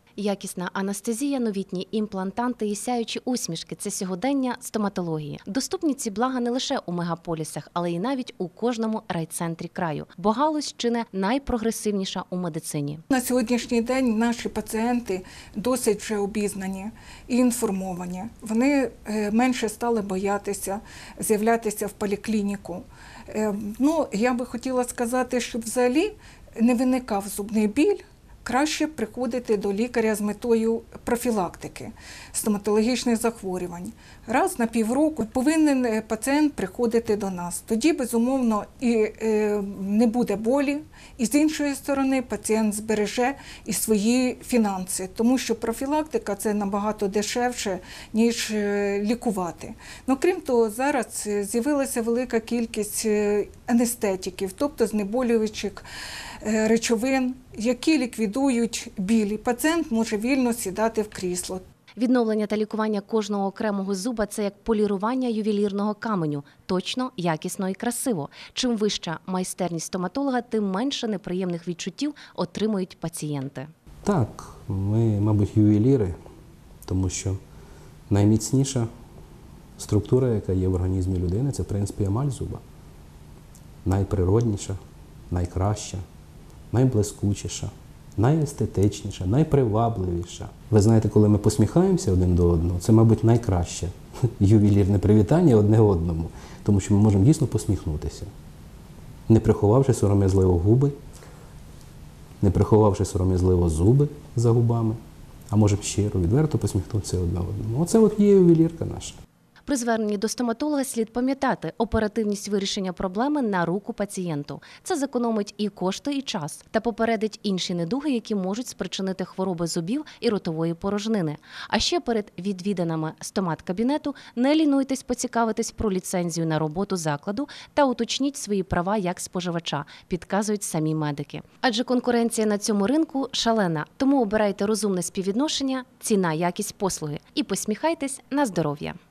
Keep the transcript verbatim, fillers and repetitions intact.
Якісна анестезія, новітні імплантанти і сяючі усмішки – це сьогодення стоматології. Доступні ці блага не лише у мегаполісах, але й навіть у кожному райцентрі краю. Бо галузь чи не найпрогресивніша у медицині. На сьогоднішній день наші пацієнти досить вже обізнані і інформовані. Вони менше стали боятися з'являтися в поліклініку. Ну, я би хотіла сказати, щоб взагалі не виникав зубний біль, краще приходити до лікаря з метою профілактики стоматологічних захворювань. Раз на півроку повинен пацієнт приходити до нас. Тоді, безумовно, і е, не буде болі, і з іншої сторони пацієнт збереже і свої фінанси, тому що профілактика – це набагато дешевше, ніж лікувати. Ну, крім того, зараз з'явилася велика кількість анестетиків, тобто знеболюючих речовин, які ліквідують біль, і пацієнт може вільно сідати в крісло. Відновлення та лікування кожного окремого зуба – це як полірування ювелірного каменю. Точно, якісно і красиво. Чим вища майстерність стоматолога, тим менше неприємних відчуттів отримують пацієнти. Так, ми, мабуть, ювеліри, тому що найміцніша структура, яка є в організмі людини – це, в принципі, емаль зуба. Найприродніша, найкраща, найблискучіша, найестетичніша, найпривабливіша. Ви знаєте, коли ми посміхаємося один до одного, це, мабуть, найкраще ювелірне привітання одне одному, тому що ми можемо дійсно посміхнутися, не приховавши сором'язливо губи, не приховавши сором'язливо зуби за губами, а можемо щиро, відверто посміхнутися одне одному. Оце от є ювелірка наша. При зверненні до стоматолога слід пам'ятати, оперативність вирішення проблеми на руку пацієнту. Це зекономить і кошти, і час. Та попередить інші недуги, які можуть спричинити хвороби зубів і ротової порожнини. А ще перед відвіданими стомат-кабінету не лінуйтесь поцікавитись про ліцензію на роботу закладу та уточніть свої права як споживача, підказують самі медики. Адже конкуренція на цьому ринку шалена, тому обирайте розумне співвідношення, ціна, якість послуги і посміхайтесь на здоров'я.